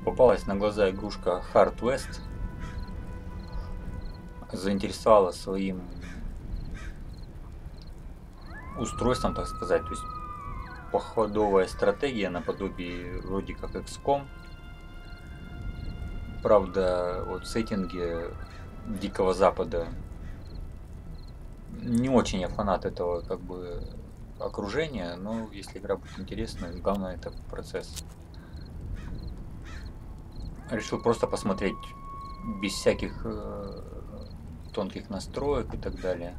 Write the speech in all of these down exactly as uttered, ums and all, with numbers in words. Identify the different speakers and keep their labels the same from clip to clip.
Speaker 1: Попалась на глаза игрушка Hard West. Заинтересовала своим устройством, так сказать. То есть походовая стратегия наподобие вроде как икс ком. Правда, вот в сеттинге Дикого Запада не очень я фанат этого как бы окружения, но если игра будет интересна, главное это процесс. Решил просто посмотреть без всяких э, тонких настроек и так далее.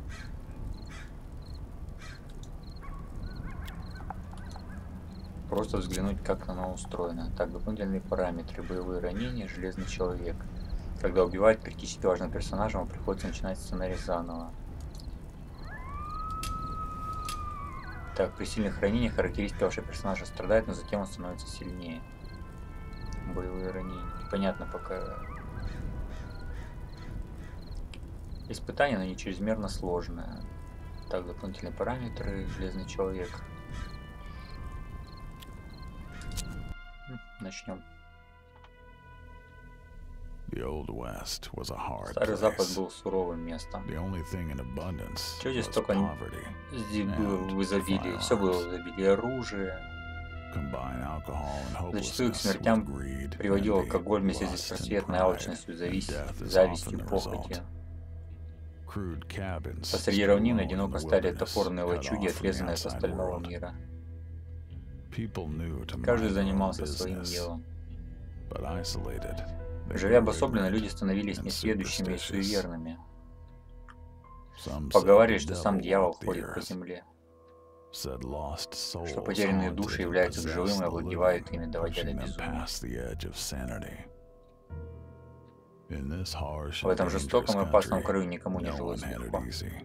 Speaker 1: Просто взглянуть, как оно устроено. Так, дополнительные параметры. Боевые ранения, Железный Человек. Когда убивает критически важного персонажа, ему приходится начинать сценарий заново. Так, при сильных ранениях характеристики вашего персонажа страдают, но затем он становится сильнее. Боевые ранения. Непонятно пока. Испытание, но не чрезмерно сложное. Так, дополнительные параметры. Железный Человек. Начнем. Старый Запад был суровым местом. Чего здесь только здесь было в изобилии? Все было в изобилии. Оружие. Зачастую к смертям приводил алкоголь вместе с беспросветной алчностью, зависть, завистью, похотью. Посреди равнины одиноко стали топорные лачуги, отрезанные от остального мира. Каждый занимался своим делом. Живя обособленно, люди становились несведущими и суеверными. Поговаривали, что сам дьявол ходит по земле, что потерянные души являются к живым и овладевают ими, доводя до безумия. В этом жестоком и опасном краю никому не жилось легко.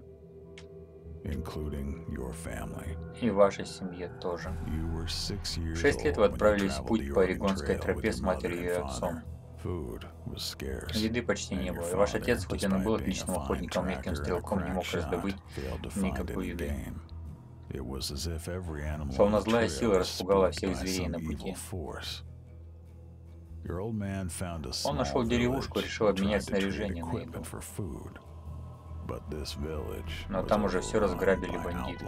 Speaker 1: И вашей семье тоже. В шесть лет вы отправились в путь по Орегонской тропе с матерью и отцом. Еды почти не было, и ваш отец, хоть он и был отличным охотником, метким стрелком, не мог раздобыть никакой еды. Словно злая сила распугала всех зверей на пути. Он нашел деревушку и решил обменять снаряжение на еду. Но там уже все разграбили бандиты.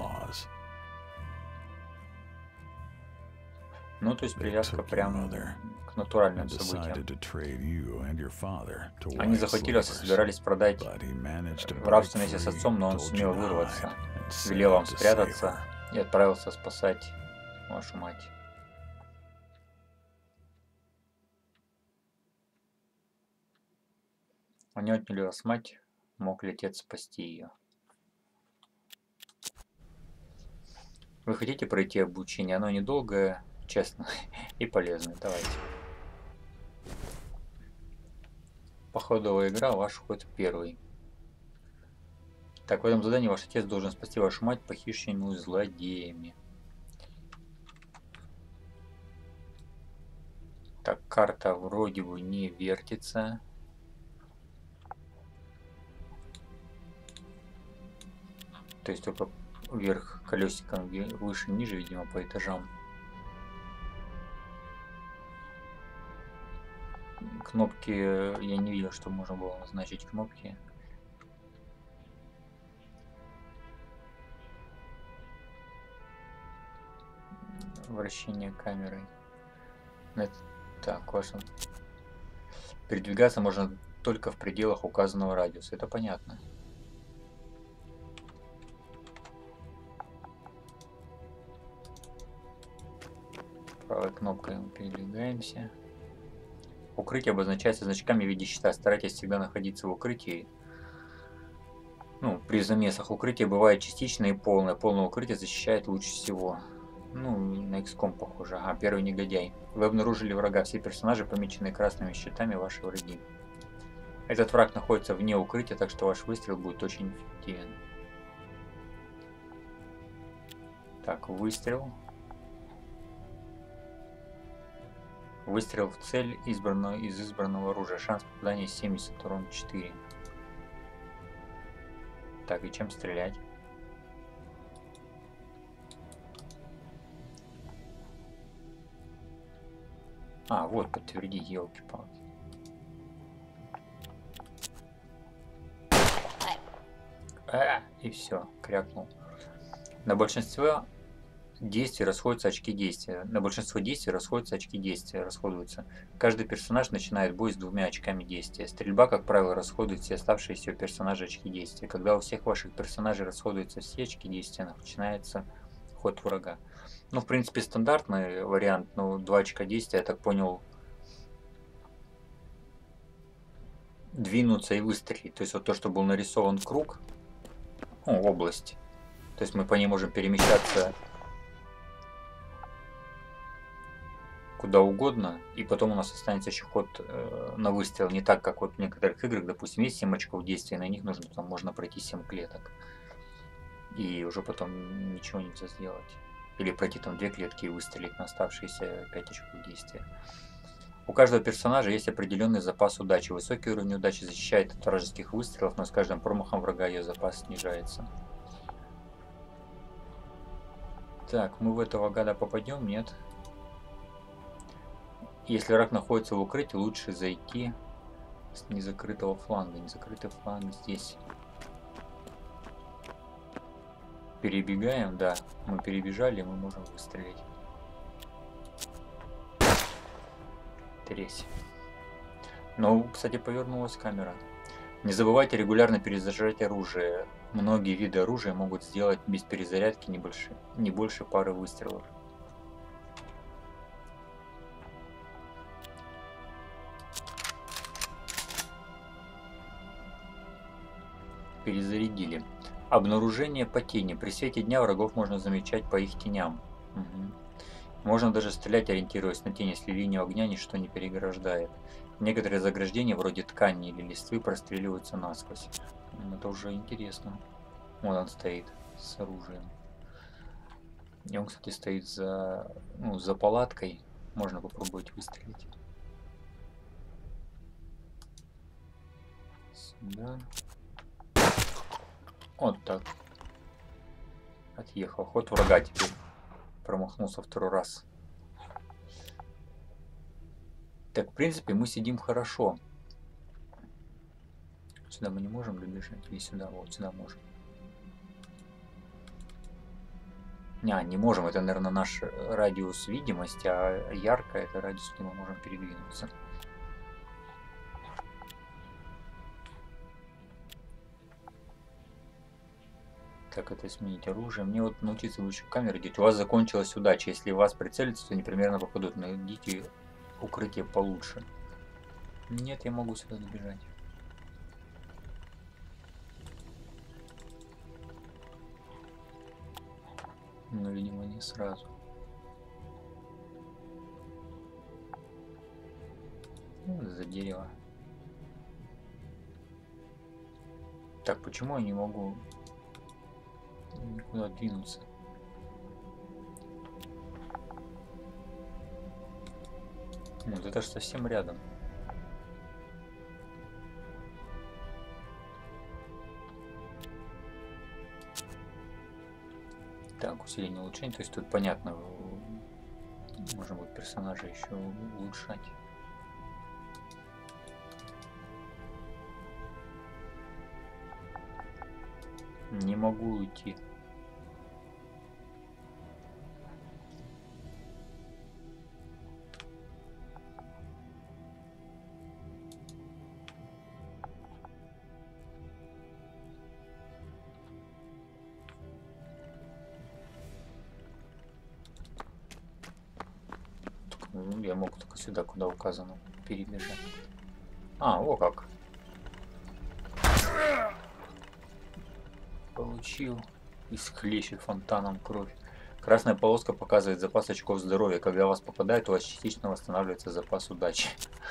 Speaker 1: Ну, то есть привязка прямо к натуральным событиям. Они захватили вас и собирались продать в рабство вместе с отцом, но он сумел вырваться, велел вам спрятаться и отправился спасать вашу мать. Они отняли вас мать, мог ли отец спасти ее? Вы хотите пройти обучение? Оно недолгое, честно, и полезное. Давайте. Походовая игра, ваш ход первый. Так, в этом задании ваш отец должен спасти вашу мать, похищенную злодеями. Так, карта вроде бы не вертится. То есть только вверх колесиком, выше, ниже, видимо, по этажам. Кнопки, я не видел, что можно было назначить кнопки. Вращение камерой. Так, важно. Передвигаться можно только в пределах указанного радиуса. Это понятно. Правой кнопкой мы передвигаемся. Укрытие обозначается значками в виде щита. Старайтесь всегда находиться в укрытии. Ну, при замесах укрытие бывает частичное и полное. Полное укрытие защищает лучше всего. Ну, на икс ком похоже. Ага, первый негодяй. Вы обнаружили врага. Все персонажи, помеченные красными щитами, ваши враги. Этот враг находится вне укрытия, так что ваш выстрел будет очень эффективен. Так, выстрел. Выстрел в цель избранного, из избранного оружия. Шанс попадания семьдесят, урон четыре. Так, и чем стрелять? А, вот, подтвердить, елки-палки. А, и все, крякнул. На большинстве действий расходятся очки действия. На большинство действий расходятся очки действия, расходуются. Каждый персонаж начинает бой с двумя очками действия. Стрельба, как правило, расходует все оставшиеся у персонажа очки действия. Когда у всех ваших персонажей расходуются все очки действия, начинается ход врага. Ну, в принципе, стандартный вариант, ну, два очка действия, я так понял, двинуться и выстрелить. То есть вот то, что был нарисован круг, ну, область. То есть мы по ней можем перемещаться куда угодно, и потом у нас останется еще ход э, на выстрел. Не так, как вот в некоторых играх, допустим, есть семь очков действия, на них нужно, там можно пройти семь клеток. И уже потом ничего нельзя сделать. Или пройти там две клетки и выстрелить на оставшиеся пять очков действия. У каждого персонажа есть определенный запас удачи. Высокий уровень удачи защищает от вражеских выстрелов, но с каждым промахом врага ее запас снижается. Так, мы в этого гада попадем? Нет. Если враг находится в укрытии, лучше зайти с незакрытого фланга. Незакрытый фланг здесь. Перебегаем, да. Мы перебежали, мы можем выстрелить. Тресь. Но, кстати, повернулась камера. Не забывайте регулярно перезаряжать оружие. Многие виды оружия могут сделать без перезарядки не больше, не больше пары выстрелов. Перезарядили. Обнаружение по тени. При свете дня врагов можно замечать по их теням. Угу. Можно даже стрелять, ориентируясь на тень, если линию огня ничто не переграждает. Некоторые заграждения, вроде ткани или листвы, простреливаются насквозь. Это уже интересно. Вот он стоит с оружием. И он, кстати, стоит за, ну, за палаткой. Можно попробовать выстрелить. Сюда. Вот так. Отъехал. Ход врага теперь. Промахнулся второй раз. Так, в принципе, мы сидим хорошо. Сюда мы не можем добежать. Или сюда, вот сюда можем. Не, не можем. Это, наверное, наш радиус видимости, а ярко это радиус, где мы можем передвинуться. Так, это сменить оружие. Мне вот научиться лучше камеры делать. У вас закончилась удача. Если у вас прицелиться, то они примерно попадут. Найдите укрытие получше. Нет, я могу сюда добежать. Но, видимо, не сразу. Ну, за дерево. Так, почему я не могу никуда двинуться? Вот это же совсем рядом. Так, усиление улучшения. То есть тут понятно, можно будет персонажа еще улучшать. Не могу уйти. Я мог только сюда, куда указано, перебежать. А, о как. Получил. Из хлещет фонтаном кровь. Красная полоска показывает запас очков здоровья. Когда вас попадает, у вас частично восстанавливается запас удачи.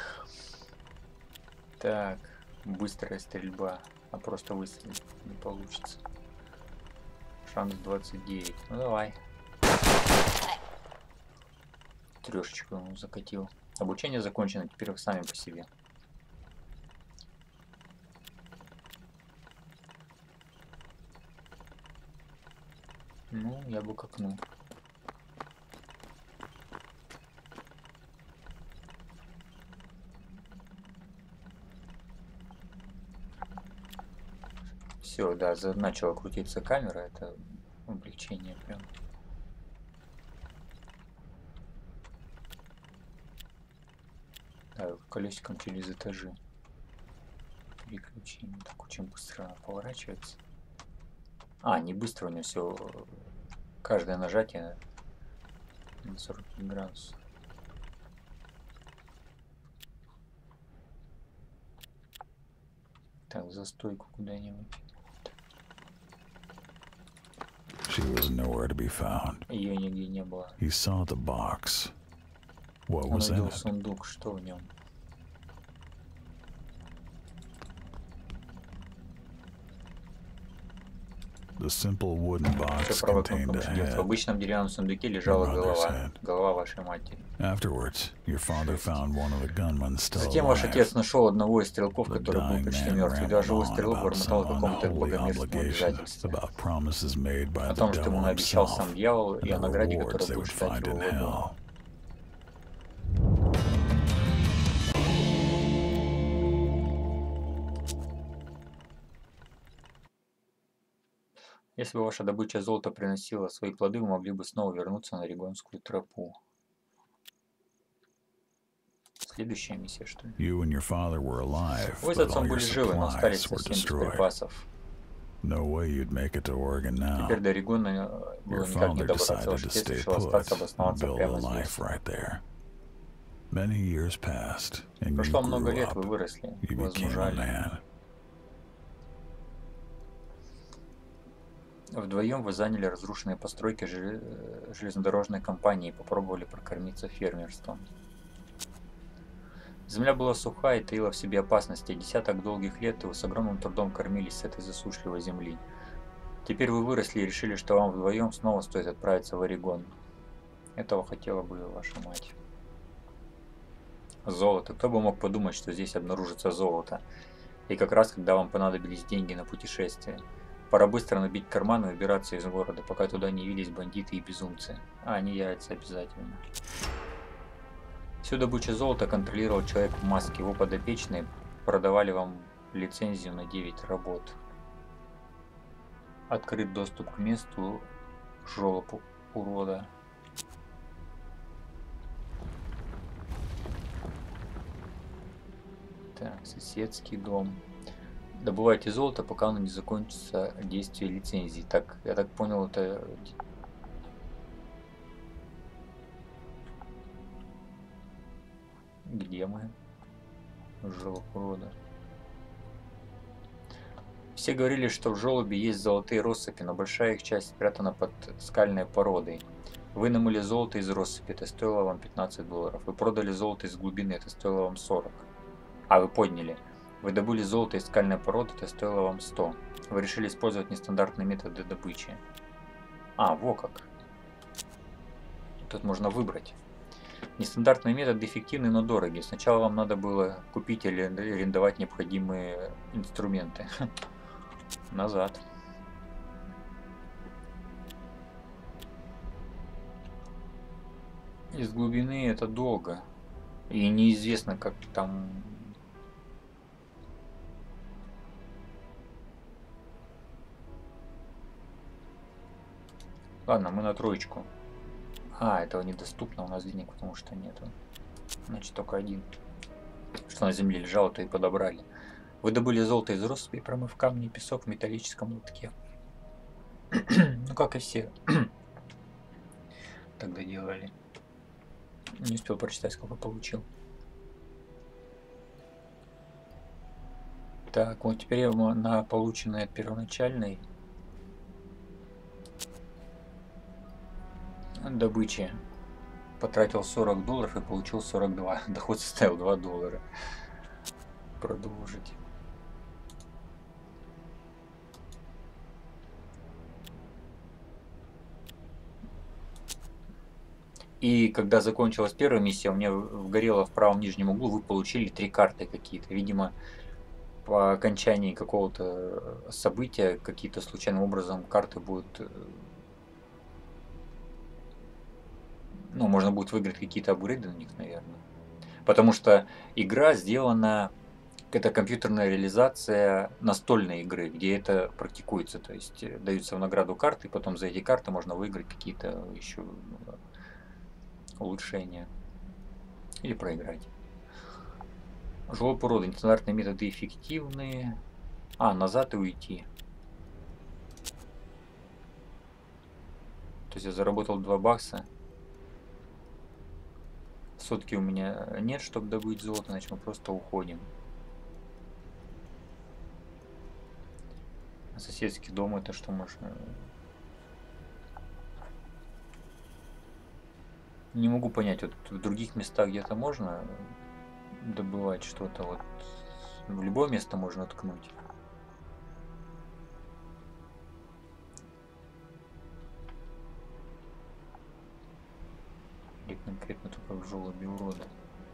Speaker 1: Так, быстрая стрельба. А просто выстрелить не получится. Шанс двадцать девять. Ну давай. Трешечку ему закатил. Обучение закончено, теперь вы сами по себе. Ну, я бы к окну. все, да, за- начала крутиться камера, это облегчение прям. Да, колесиком через этажи. Переключение. Так очень быстро она поворачивается. А, не быстро у нее все. Каждое нажатие на сорок пять градусов. Так, за стойку куда-нибудь.
Speaker 2: She was nowhere to be found.
Speaker 1: Ее нигде не было.
Speaker 2: He saw the box. What
Speaker 1: Он
Speaker 2: was in
Speaker 1: увидел
Speaker 2: it?
Speaker 1: сундук, что в нем?
Speaker 2: The simple wooden
Speaker 1: Все
Speaker 2: box
Speaker 1: правой
Speaker 2: contained
Speaker 1: кнопкой
Speaker 2: a
Speaker 1: мыши делается. В
Speaker 2: head.
Speaker 1: обычном деревянном сундуке лежала
Speaker 2: Your mother's
Speaker 1: голова.
Speaker 2: head.
Speaker 1: Голова вашей матери.
Speaker 2: Afterwards, your father found one of the gunmen still
Speaker 1: Затем ваш
Speaker 2: alive.
Speaker 1: отец нашел одного из стрелков,
Speaker 2: The
Speaker 1: который был
Speaker 2: dying
Speaker 1: почти
Speaker 2: man
Speaker 1: мертв. Едва
Speaker 2: rambled
Speaker 1: живой
Speaker 2: on
Speaker 1: стрелок
Speaker 2: about
Speaker 1: бормотал
Speaker 2: some
Speaker 1: о каком-то
Speaker 2: unholy
Speaker 1: богомерзком
Speaker 2: obligation,
Speaker 1: обязательстве.
Speaker 2: about promises made by
Speaker 1: О
Speaker 2: the
Speaker 1: том, что ему
Speaker 2: devil
Speaker 1: наобещал
Speaker 2: himself,
Speaker 1: сам дьявол, и
Speaker 2: and
Speaker 1: о
Speaker 2: the
Speaker 1: награде,
Speaker 2: rewards
Speaker 1: которая
Speaker 2: they
Speaker 1: будет
Speaker 2: would
Speaker 1: ждать
Speaker 2: find
Speaker 1: его
Speaker 2: in
Speaker 1: в аду.
Speaker 2: hell.
Speaker 1: Если бы ваша добыча золота приносила свои плоды, вы могли бы снова вернуться на Регонскую тропу. Следующая миссия, что ли?
Speaker 2: You and your father were alive,
Speaker 1: Вы с
Speaker 2: but all
Speaker 1: отцом
Speaker 2: your
Speaker 1: были живы, но остались
Speaker 2: supplies were
Speaker 1: совсем без
Speaker 2: destroyed.
Speaker 1: припасов.
Speaker 2: No way you'd make it to Oregon
Speaker 1: Теперь
Speaker 2: now.
Speaker 1: до Орегона э, было
Speaker 2: Your
Speaker 1: никак не
Speaker 2: father
Speaker 1: добраться.
Speaker 2: decided
Speaker 1: Ваш
Speaker 2: to
Speaker 1: отец
Speaker 2: stay
Speaker 1: решил
Speaker 2: put
Speaker 1: остаться,
Speaker 2: and
Speaker 1: обосноваться
Speaker 2: build a
Speaker 1: прямо
Speaker 2: life
Speaker 1: здесь.
Speaker 2: right there. Many years passed, and you
Speaker 1: Прошло много
Speaker 2: grew
Speaker 1: лет, вы
Speaker 2: up.
Speaker 1: выросли,
Speaker 2: You became a
Speaker 1: возмужали.
Speaker 2: man.
Speaker 1: Вдвоем вы заняли разрушенные постройки желе- железнодорожной компании и попробовали прокормиться фермерством. Земля была сухая и таила в себе опасности, и десяток долгих лет вы с огромным трудом кормились с этой засушливой земли. Теперь вы выросли и решили, что вам вдвоем снова стоит отправиться в Орегон. Этого хотела бы ваша мать. Золото. Кто бы мог подумать, что здесь обнаружится золото. И как раз, когда вам понадобились деньги на путешествие. Пора быстро набить карманы и убираться из города, пока туда не явились бандиты и безумцы. А они явятся обязательно. Всю добычу золота контролировал человек в маске. Его подопечные продавали вам лицензию на девять работ. Открыт доступ к месту жёлоб урода. Так, соседский дом. Добывайте золото, пока оно не закончится действие лицензии. Так, я так понял, это... Где мы? Жёлоб урода. Все говорили, что в желобе есть золотые россыпи, но большая их часть спрятана под скальной породой. Вы намыли золото из россыпи, это стоило вам пятнадцать долларов. Вы продали золото из глубины, это стоило вам сорок. А, вы подняли. Вы добыли золото из скальной породы, это стоило вам сто. Вы решили использовать нестандартные методы добычи. А, во как. Тут можно выбрать. Нестандартные методы эффективны, но дороги. Сначала вам надо было купить или арендовать необходимые инструменты. Назад. Из глубины это долго. И неизвестно, как там... Ладно, мы на троечку. А, этого недоступно, у нас денег потому что нету. Значит, только один. Что на земле лежало, то и подобрали. Вы добыли золото из россыпи, промыв камни и песок в металлическом лотке. Ну, как и все тогда делали. Не успел прочитать, сколько получил. Так, вот теперь я на полученной от первоначальной добычи потратил сорок долларов и получил сорок два. Доход составил два доллара. Продолжить. И когда закончилась первая миссия, у меня вгорело в правом нижнем углу, вы получили три карты какие-то. Видимо, по окончании какого-то события, какие-то случайным образом карты будут... Ну, можно будет выиграть какие-то апгрейды на них, наверное. Потому что игра сделана... Это компьютерная реализация настольной игры, где это практикуется. То есть э, даются в награду карты, и потом за эти карты можно выиграть какие-то еще ну, улучшения или проиграть. Жилой породы. Нестандартные методы эффективные. А, назад и уйти. То есть я заработал два бакса. Сотки у меня нет, чтобы добыть золото, значит мы просто уходим. А соседский дом это что можно? Не могу понять, вот в других местах где-то можно добывать что-то, вот в любое место можно ткнуть. Или конкретно только в желобе урода.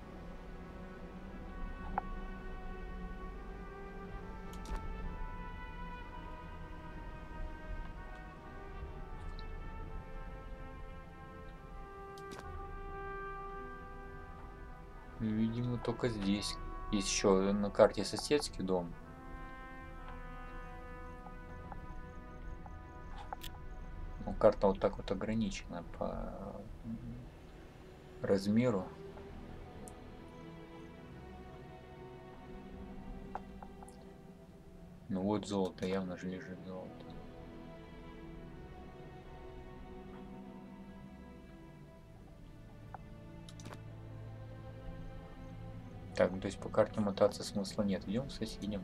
Speaker 1: Видимо, только здесь. Есть еще на карте соседский дом. Но карта вот так вот ограничена по размеру. Ну вот золото, явно же лежит золото. Так, то есть по карте мотаться смысла нет. Идем к соседям.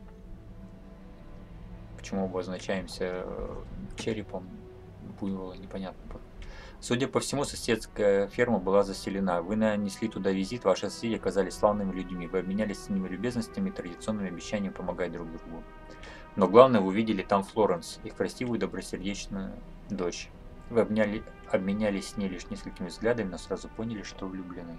Speaker 1: Почему обозначаемся черепом буйвола, непонятно. Судя по всему, соседская ферма была заселена. Вы нанесли туда визит, ваши соседи оказались славными людьми. Вы обменялись с ними любезностями и традиционными обещаниями помогать друг другу. Но главное, вы увидели там Флоренс, их красивую и добросердечную дочь. Вы обняли, обменялись с ней лишь несколькими взглядами, но сразу поняли, что влюблены.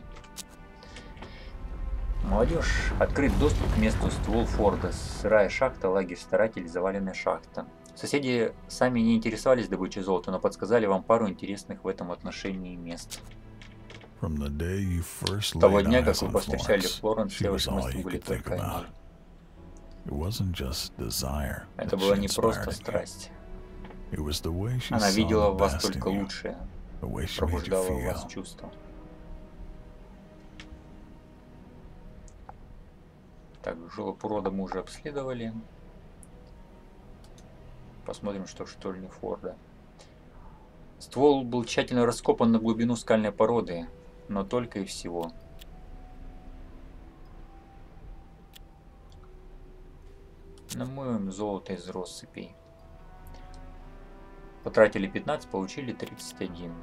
Speaker 1: Молодежь. Открыт доступ к месту ствол Форда. Сырая шахта, лагерь старателей, заваленная шахта. Соседи сами не интересовались добычей золота, но подсказали вам пару интересных в этом отношении мест. С того дня, как вы повстречали Флоренс, все ваши мысли были только о ней. Это была не просто страсть. Она видела в вас только лучшее, пробуждала в вас чувства. Так, жилоб урода мы уже обследовали. Посмотрим, что в штольне Форда. Ствол был тщательно раскопан на глубину скальной породы, но только и всего. Намоем золото из россыпей. Потратили пятнадцать, получили тридцать один.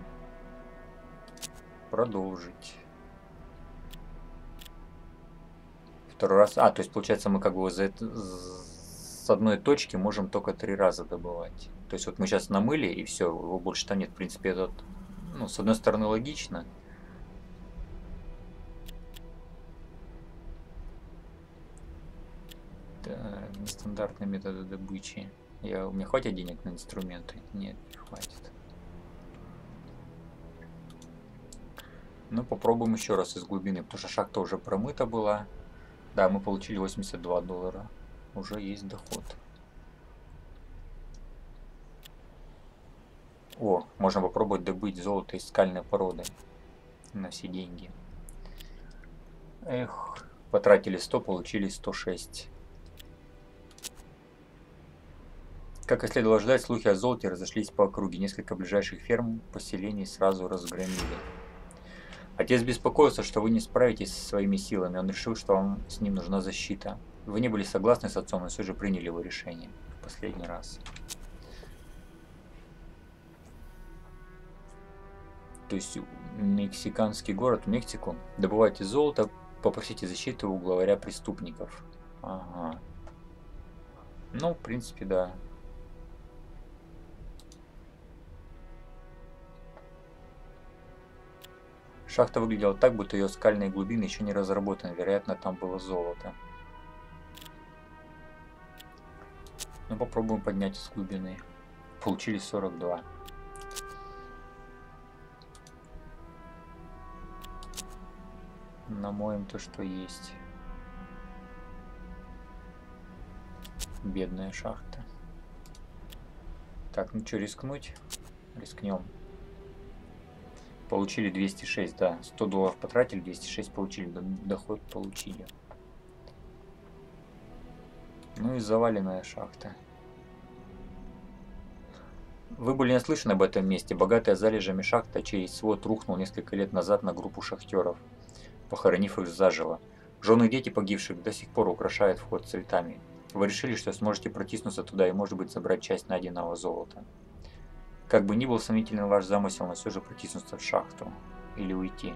Speaker 1: Продолжить. Второй раз. А, то есть получается мы как бы за это, с одной точки можем только три раза добывать. То есть вот мы сейчас намыли и все, его больше там нет. В принципе, этот, ну, с одной стороны логично. Да, нестандартные методы добычи. Я, у меня хватит денег на инструменты? Нет, не хватит. Ну, попробуем еще раз из глубины, потому что шахта уже промыта была. Да, мы получили восемьдесят два доллара. Уже есть доход. О, можно попробовать добыть золото из скальной породы. На все деньги. Эх, потратили сто, получили сто шесть. Как и следовало ожидать, слухи о золоте разошлись по округе. Несколько ближайших ферм поселений сразу разгромили. Отец беспокоился, что вы не справитесь со своими силами. Он решил, что вам с ним нужна защита. Вы не были согласны с отцом, но все же приняли его решение в последний раз. То есть мексиканский город, Мексику. Добывайте золото, попросите защиты у главаря преступников. Ага. Ну, в принципе, да. Шахта выглядела так, будто ее скальные глубины еще не разработаны. Вероятно, там было золото. Ну, попробуем поднять из глубины. Получили сорок два. Намоем то, что есть. Бедная шахта. Так, ну что, рискнуть? Рискнем. Получили двести шесть, да. сто долларов потратили, двести шесть получили. Доход получили. Ну и заваленная шахта. Вы были наслышаны об этом месте. Богатая залежами шахта, чей свод рухнул несколько лет назад на группу шахтеров, похоронив их заживо. Жены и дети погибших до сих пор украшают вход цветами. Вы решили, что сможете протиснуться туда и, может быть, забрать часть найденного золота. Как бы ни был сомнительным ваш замысел, но все же протиснуться в шахту. Или уйти.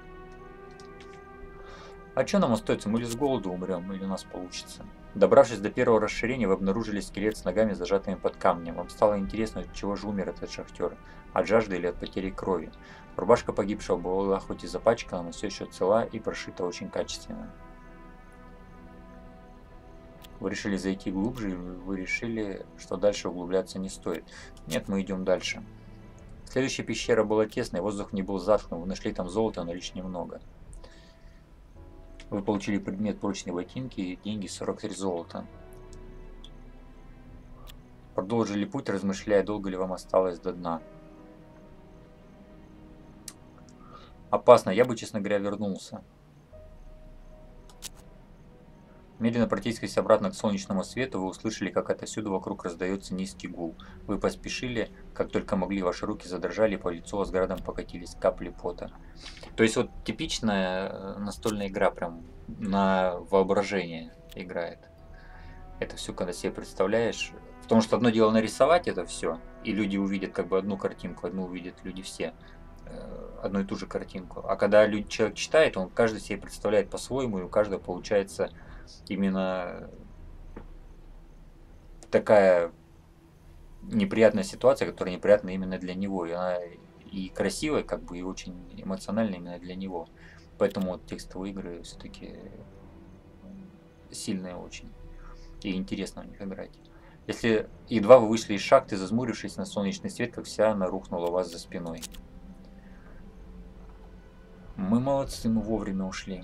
Speaker 1: А что нам остается? Мы или с голоду умрем, или у нас получится. Добравшись до первого расширения, вы обнаружили скелет с ногами, зажатыми под камнем. Вам стало интересно, от чего же умер этот шахтер. От жажды или от потери крови. Рубашка погибшего была хоть и запачкана, но все еще цела и прошита очень качественно. Вы решили зайти глубже, и вы решили, что дальше углубляться не стоит. Нет, мы идем дальше. Следующая пещера была тесной, воздух не был затхлым. Вы нашли там золото, но лишь немного. Вы получили предмет прочной ботинки и деньги сорок три золота. Продолжили путь, размышляя, долго ли вам осталось до дна. Опасно, я бы, честно говоря, вернулся. Медленно протискиваясь обратно к солнечному свету, вы услышали, как отовсюду вокруг раздается низкий гул. Вы поспешили, как только могли, ваши руки задрожали, по лицу с градом покатились капли пота. То есть вот типичная настольная игра, прям на воображение играет. Это все, когда себе представляешь. Потому что одно дело нарисовать это все, и люди увидят как бы одну картинку, одну увидят люди все, одну и ту же картинку. А когда человек читает, он каждый себе представляет по-своему, и у каждого получается именно такая неприятная ситуация, которая неприятна именно для него. И она и красивая, как бы, и очень эмоциональная именно для него. Поэтому вот текстовые игры все-таки сильные очень. И интересно в них играть. Если едва вы вышли из шахты, зазмурившись на солнечный свет, как вся она рухнула у вас за спиной. Мы молодцы, мы вовремя ушли.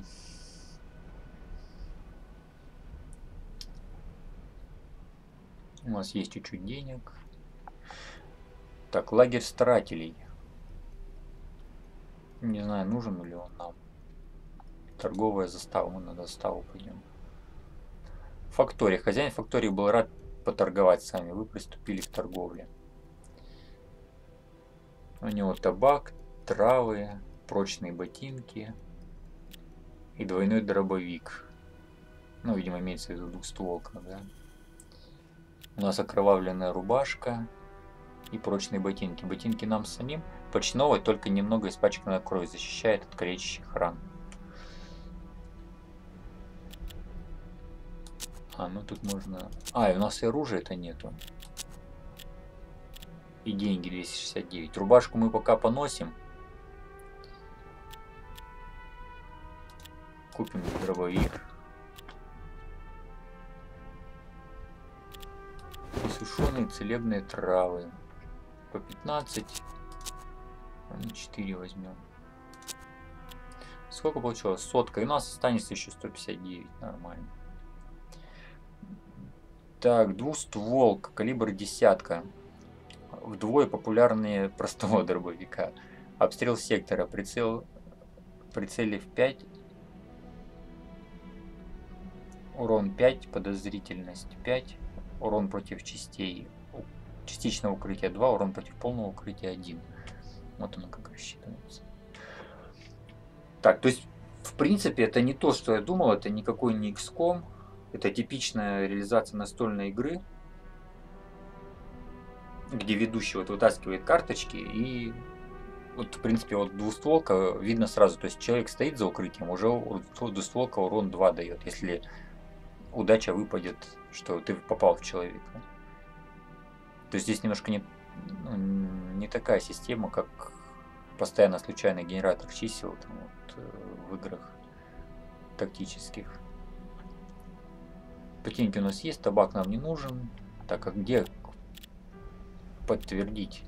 Speaker 1: У нас есть чуть-чуть денег. Так, лагерь старателей. Не знаю, нужен ли он нам. Торговая застава. Мы на заставу пойдем. Фактория. Хозяин фактории был рад поторговать с вами. Вы приступили к торговле. У него табак, травы, прочные ботинки и двойной дробовик. Ну, видимо, имеется в виду двухстволка, да. У нас окровавленная рубашка и прочные ботинки. Ботинки нам самим. Почти новые, только немного испачканная кровь, защищает от калечащих ран. А, ну тут можно... А, и у нас и оружия-то нету. И деньги двести шестьдесят девять. Рубашку мы пока поносим. Купим дробовик. И сушеные целебные травы. По пятнадцать. четыре возьмем. Сколько получилось? Сотка. И у нас останется еще сто пятьдесят девять. Нормально. Так, двустволка. Калибр десятка. Вдвое популярнее простого дробовика. Обстрел сектора. Прицел... Прицелив пять. Урон пять. Подозрительность пять. Урон против частей. Частичного укрытия два. Урон против полного укрытия один. Вот оно как рассчитывается. Так, то есть, в принципе, это не то, что я думал. Это никакой не икс ком. Это типичная реализация настольной игры, где ведущий вот вытаскивает карточки и вот, в принципе, вот двустволка видно сразу. То есть человек стоит за укрытием, уже двустволка урон два дает, если удача выпадет, что ты попал в человека. То есть здесь немножко не, не такая система, как постоянно случайный генератор чисел там, вот, в играх тактических. Ботинки у нас есть, табак нам не нужен. Так, а где подтвердить?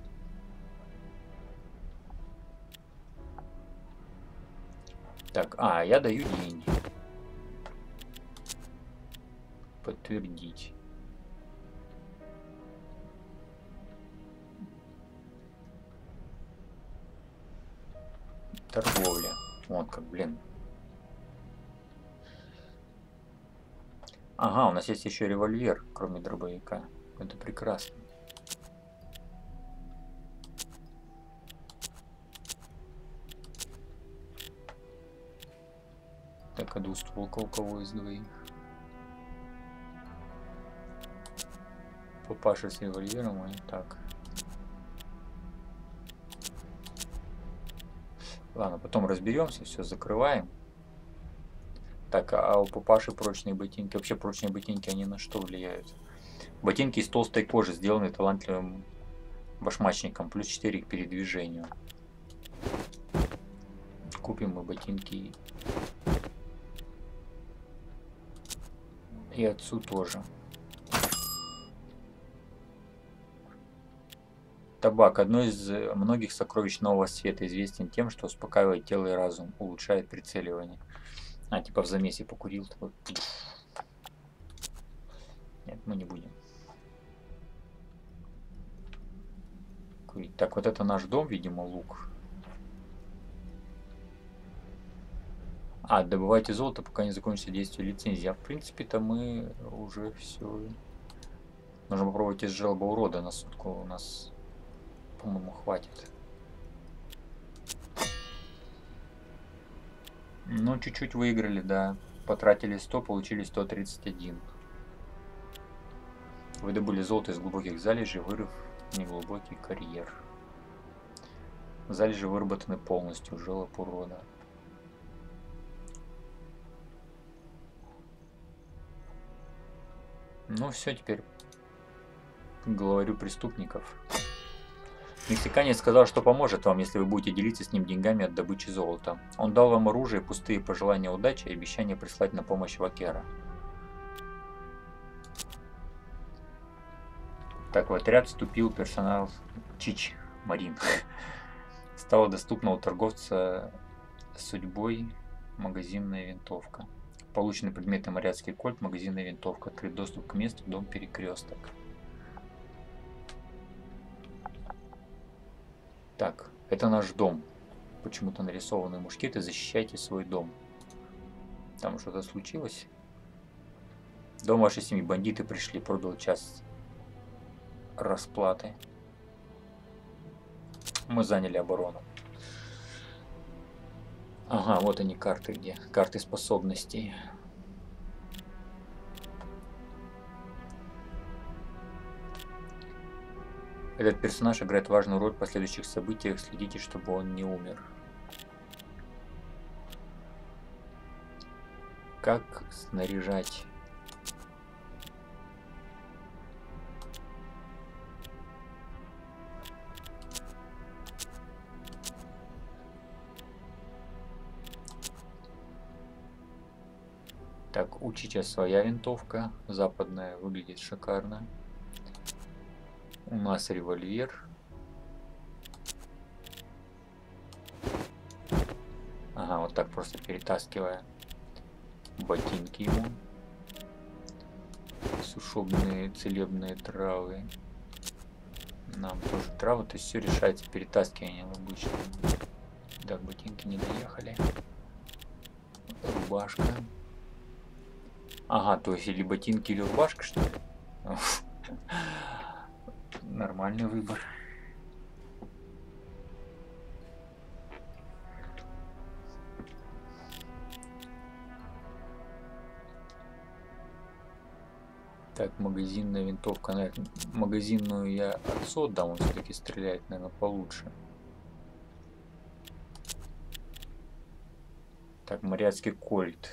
Speaker 1: Так, а, я даю деньги. Подтвердить. Торговля. Вот как, блин. Ага, у нас есть еще револьвер, кроме дробовика. Это прекрасно. Так, а двустволка у кого из двоих? Папаша с револьвером, и так. Ладно, потом разберемся, все закрываем. Так, а у папаши прочные ботинки. Вообще прочные ботинки, они на что влияют? Ботинки из толстой кожи, сделаны талантливым башмачником. Плюс четыре к передвижению. Купим мы ботинки. И отцу тоже. Табак. Одно из многих сокровищ нового света, известен тем, что успокаивает тело и разум, улучшает прицеливание. А, типа в замесе покурил. Такой. Нет, мы не будем курить. Так, вот это наш дом, видимо, лук. А, добывайте золото, пока не закончится действие лицензии. А в принципе-то мы уже все. Нужно попробовать из желоба урода на сутку. У нас, по-моему, хватит. Ну, чуть-чуть выиграли, да. Потратили сто, получили сто тридцать один. Вы добыли золото из глубоких залежей, вырыв неглубокий карьер. Залежи выработаны полностью, желоб урода. Ну все, теперь к главарю преступников. Мексиканец сказал, что поможет вам, если вы будете делиться с ним деньгами от добычи золота. Он дал вам оружие, пустые пожелания удачи и обещание прислать на помощь Вакера. Так, в отряд вступил персонал Чич Марин. Стала доступна у торговца судьбой магазинная винтовка. Получены предметы моряцкий кольт, магазинная винтовка. Открыт доступ к месту, дом перекресток. Так, это наш дом. Почему-то нарисованы мушкеты. Защищайте свой дом. Там что-то случилось. Дом вашей семьи. Бандиты пришли. Пробил час расплаты. Мы заняли оборону. Ага, вот они карты где. Карты способностей. Этот персонаж играет важную роль в последующих событиях. Следите, чтобы он не умер. Как снаряжать? Так, у Чича своя винтовка. Западная, выглядит шикарно. У нас револьвер. Ага, вот так просто перетаскивая. Ботинки ему. Сушебные целебные травы. Нам тоже травы. То есть все решается перетаскиванием обычно. Так, ботинки не доехали. Рубашка. Ага, то есть или ботинки, или рубашка, что ли? Нормальный выбор. Так, магазинная винтовка. Наверное, магазинную я отцу отдам, он все-таки стреляет, наверное, получше. Так, моряцкий кольт.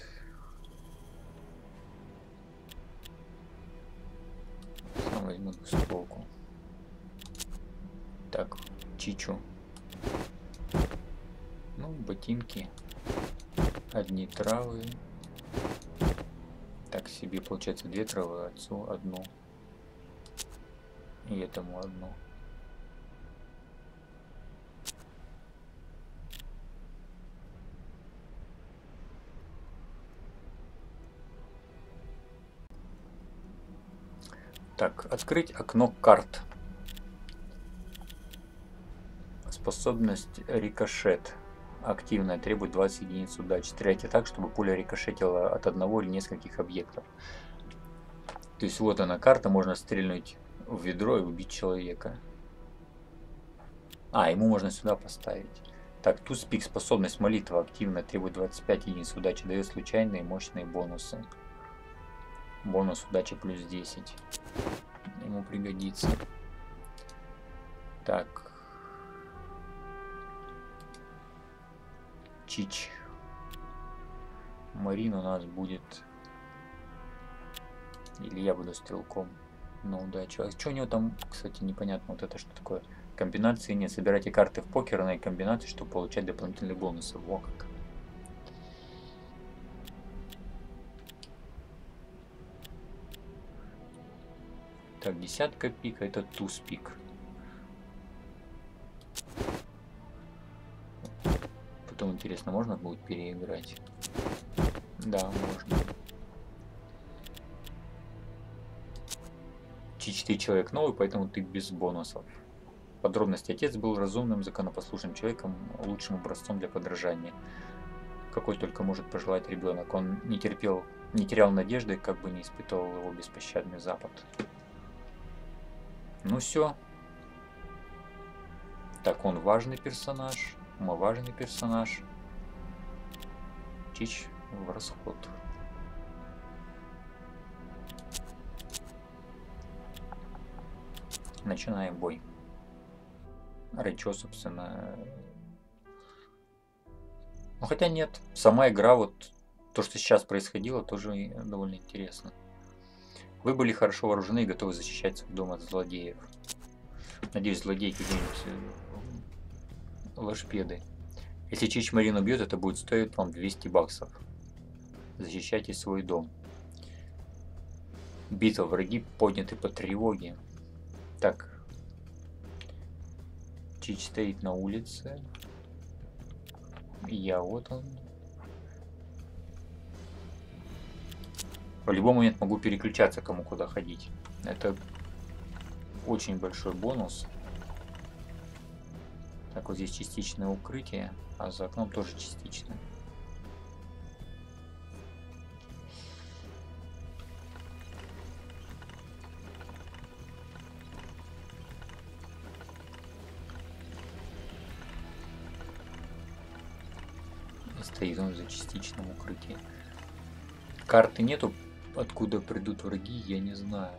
Speaker 1: Сам возьму двустволку. Так, Чичу. Ну, ботинки. Одни травы. Так, себе получается две травы, отцу одну. И этому одну. Так, открыть окно карт. Способность рикошет. активная, требует двадцать единиц удачи. Стреляйте так, чтобы пуля рикошетила от одного или нескольких объектов. То есть вот она карта, можно стрельнуть в ведро и убить человека. А, ему можно сюда поставить. Так, туз-пик, способность молитва активно, требует двадцать пять единиц удачи, дает случайные мощные бонусы. Бонус удачи плюс десять. Ему пригодится. Так. Чич. Марин у нас будет... Или я буду стрелком на удачу. А что у него там, кстати, непонятно. Вот это что такое? Комбинации нет. Собирайте карты в покерной комбинации, чтобы получать дополнительные бонусы. Во как. Так, десятка пика, это туз пик. Потом интересно, можно будет переиграть? Да, можно. четыре человек новый, поэтому ты без бонусов. Подробности. Отец был разумным, законопослушным человеком, лучшим образцом для подражания. Какой только может пожелать ребенок. Он не терпел, не терял надежды, как бы не испытывал его беспощадный Запад. Ну все. Так, он важный персонаж. Мы важный персонаж. Чич в расход. Начинаем бой. Рэйчо, собственно. Ну хотя нет. Сама игра, вот то, что сейчас происходило, тоже довольно интересно. Вы были хорошо вооружены и готовы защищать свой дом от злодеев. Надеюсь, злодеи какие-нибудь лошпеды. Если Чич Марин убьет, это будет стоить вам двести баксов. Защищайте свой дом. Битва. Враги подняты по тревоге. Так. Чич стоит на улице. Я вот он. В любой момент могу переключаться, кому куда ходить. Это очень большой бонус. Так, вот здесь частичное укрытие, а за окном тоже частичное. И стоит он за частичным укрытием. Карты нету, откуда придут враги, я не знаю.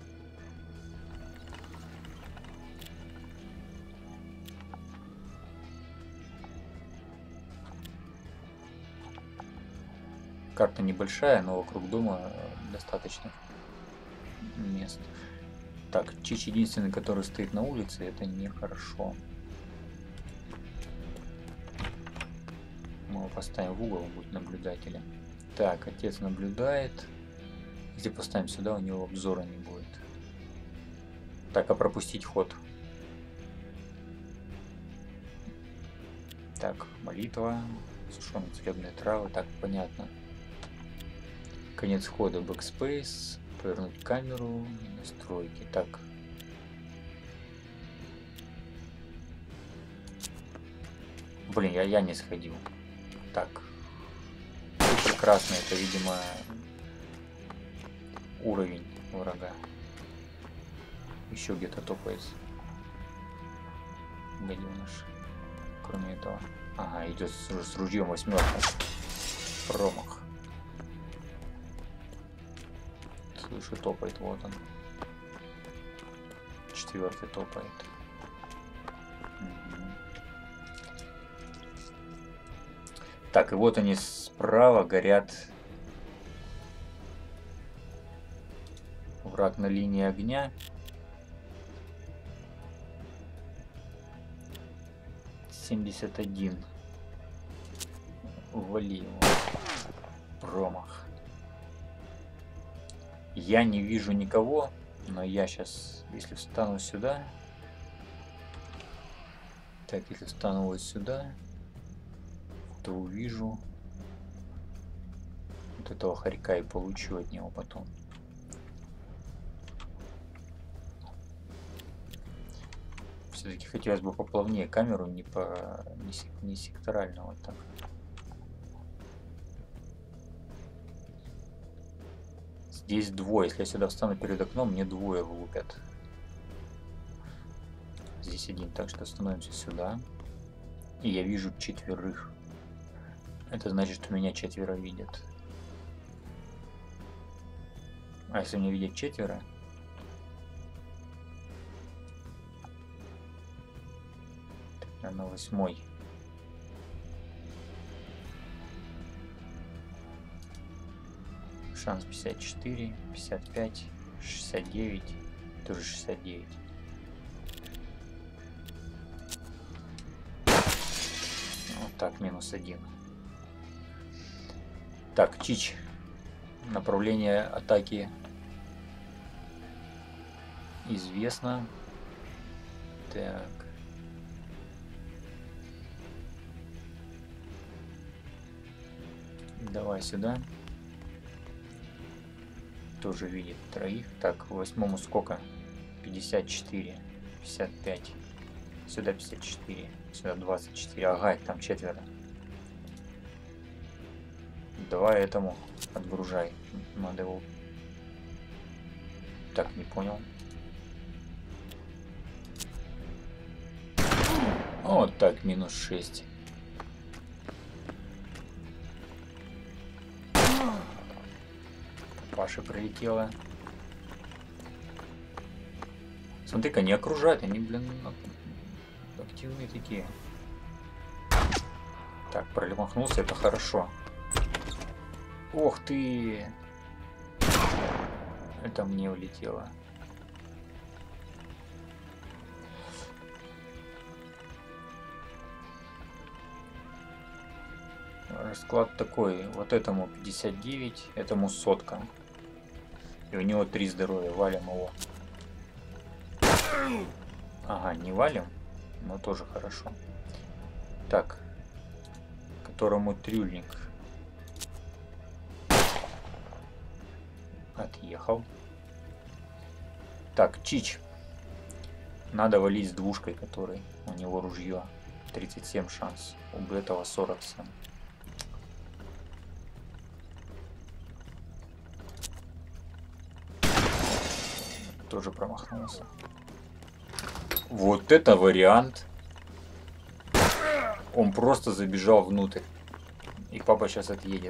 Speaker 1: Карта небольшая, но вокруг дома достаточно мест. Так, Чич единственный, который стоит на улице, это нехорошо. Мы его поставим в угол, он будет наблюдателем. Так, отец наблюдает. Если поставим сюда, у него обзора не будет. Так, а пропустить ход. Так, молитва, сушеные целебные травы, так, понятно. Конец хода, backspace, повернуть камеру, настройки. Так. Блин, я, я не сходил. Так. Красный, это, видимо, уровень врага. Еще где-то топает. Гаденыш. Кроме этого. Ага, идет с, с ружьем восьмерка. Промах. Слышу, топает, вот он. Четвертый топает. Угу. Так, и вот они справа горят. Враг на линии огня. семьдесят один. Ували его. Промах. Я не вижу никого, но я сейчас, если встану сюда, так, если встану вот сюда, то увижу вот этого хорька и получу от него потом. Все-таки хотелось бы поплавнее камеру, не по не, сек, не секторально вот так. Здесь двое. Если я сюда встану перед окном, мне двое лупят. Здесь один, так что становимся сюда. И я вижу четверых. Это значит, что меня четверо видят. А если меня видят четверо? Так, на восьмой. Шанс пятьдесят четыре, пятьдесят пять, шестьдесят девять, тоже шестьдесят девять. Вот так, минус один. Так, Чич. Направление атаки известно. Так. Давай сюда. Тоже видит троих. Так, восьмому сколько? пятьдесят четыре, пятьдесят пять. Сюда пятьдесят четыре, сюда двадцать четыре. Ага, там четверо. Давай этому отгружай. Надо его... Так, не понял. Вот так, минус шесть. Паша пролетела. Смотри-ка, не окружают, они, блин, активные такие. Так, промахнулся, это хорошо. Ох ты! Это мне улетело. Расклад такой. Вот этому пятьдесят девять, этому сотка. И у него три здоровья. Валим его. Ага, не валим, но тоже хорошо. Так. Которому трюльник. Отъехал. Так, Чич. Надо валить с двушкой, который у него ружье. тридцать семь шанс. У этого сорок семь. Тоже промахнулся. Вот это вариант. Он просто забежал внутрь. И папа сейчас отъедет.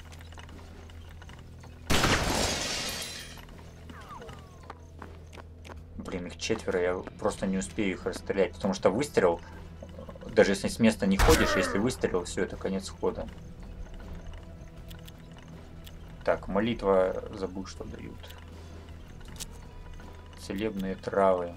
Speaker 1: Блин, их четверо, я просто не успею их расстрелять, потому что выстрел, даже если с места не ходишь, если выстрелил, все, это конец хода. Так, молитва, забыл, что дают. Целебные травы.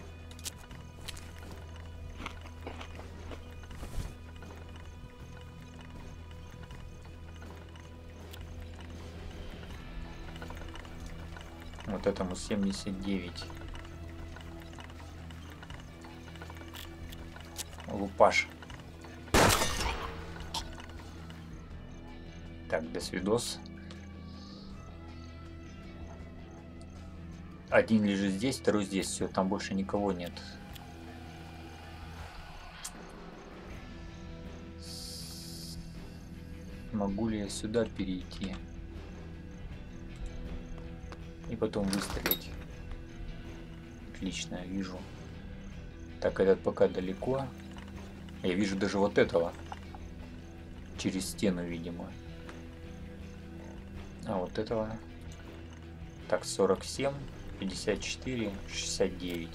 Speaker 1: Вот этому семьдесят девять. Лупаш. Так, до свидос. Один лежит здесь, второй здесь. Все, там больше никого нет. Могу ли я сюда перейти? И потом выстрелить. Отлично, вижу. Так, этот пока далеко. Я вижу даже вот этого. Через стену, видимо. А вот этого. Так, сорок семь, пятьдесят четыре, шестьдесят девять.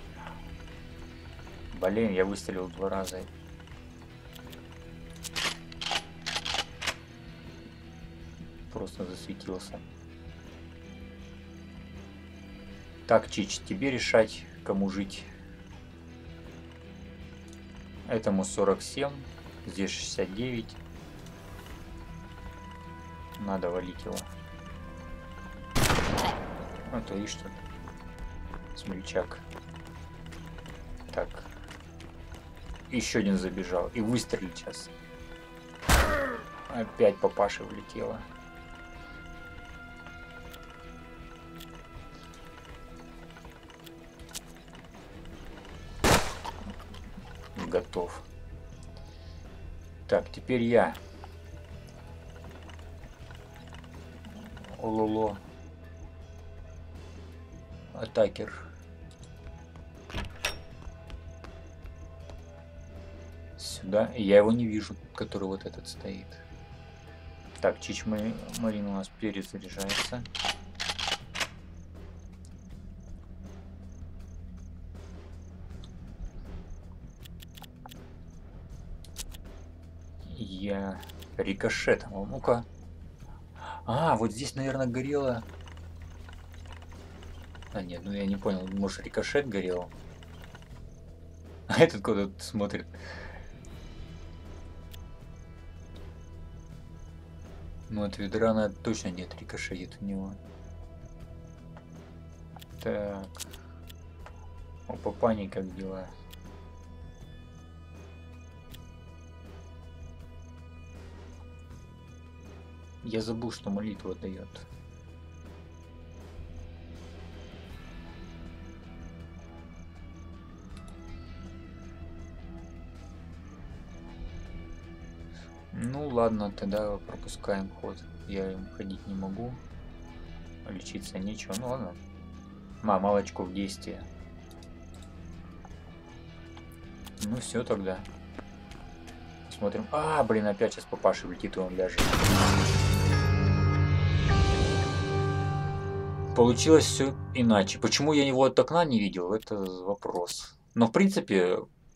Speaker 1: Блин, я выстрелил два раза. Просто засветился. Так, Чич, тебе решать, кому жить. Этому сорок семь, здесь шестьдесят девять. Надо валить его. А то и что? Смельчак. Так. Еще один забежал. И выстрелить сейчас. Опять по Паше влетело. готов. Так, теперь я. Ололо. Атакер. Сюда. Я его не вижу, который вот этот стоит. Так, Чич Марин у нас перезаряжается. Я рикошетом. А ну-ка. А, вот здесь, наверное, горело. А, нет, ну я не понял. Может, рикошет горел? А этот куда-то смотрит. Ну, от ведра на точно нет, рикошетит в него. Так. У Папани как дела? Я забыл, что молитва дает. Ну ладно, тогда пропускаем ход. Я им ходить не могу. Лечиться нечего. Ну ладно. А, мало очков действия. Ну все тогда. Смотрим. А, блин, опять сейчас папаша влетит, и он ляжет. Получилось все иначе. Почему я его от окна не видел, это вопрос. Но в принципе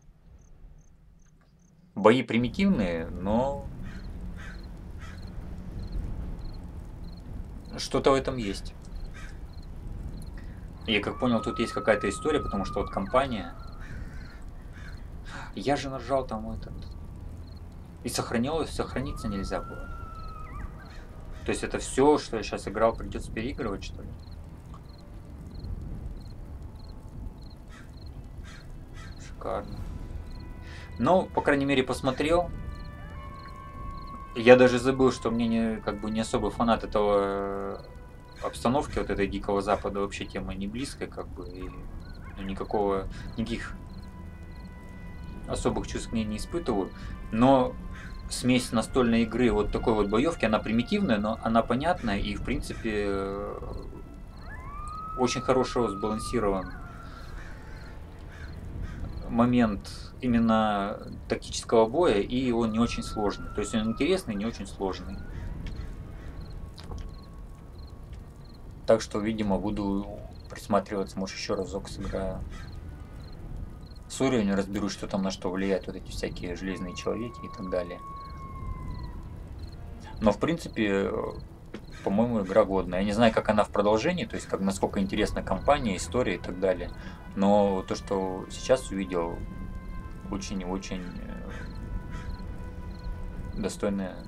Speaker 1: бои примитивные, но что-то в этом есть. Я как понял, тут есть какая-то история, потому что вот компания. Я же нажал там этот. И сохранилось, сохраниться нельзя было. То есть это все, что я сейчас играл, придется переигрывать, что ли? Шикарно. Ну, по крайней мере, посмотрел. Я даже забыл, что мне не, как бы не особый фанат этого обстановки, вот этой Дикого Запада, вообще тема не близкая, как бы, и ну, никакого, никаких особых чувств к ней не испытываю. Но смесь настольной игры, вот такой вот боевки, она примитивная, но она понятная и, в принципе, очень хорошо сбалансирован момент именно тактического боя, и он не очень сложный. То есть он интересный, не очень сложный. Так что, видимо, буду присматриваться, может, еще разок сыграю. С уровнем разберусь, что там на что влияют вот эти всякие железные человеки и так далее. Но, в принципе, по-моему, игра годная. Я не знаю, как она в продолжении, то есть как, насколько интересна компания, история и так далее. Но то, что сейчас увидел, очень-очень достойная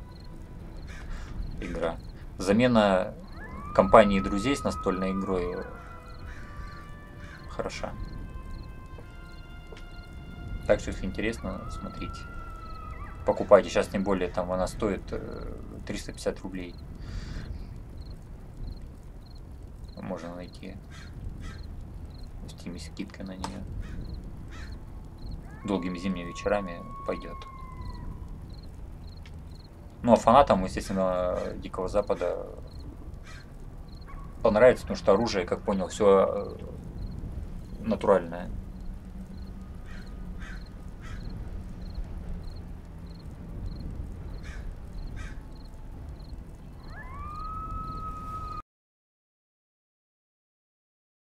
Speaker 1: игра. Замена компании друзей с настольной игрой хороша. Так что, если интересно, смотрите. Покупайте. Сейчас, тем более, там она стоит триста пятьдесят рублей. Можно найти в Steam скидка на нее. Долгими зимними вечерами пойдет. Ну а фанатам, естественно, Дикого Запада понравится, потому что оружие, как понял, все натуральное.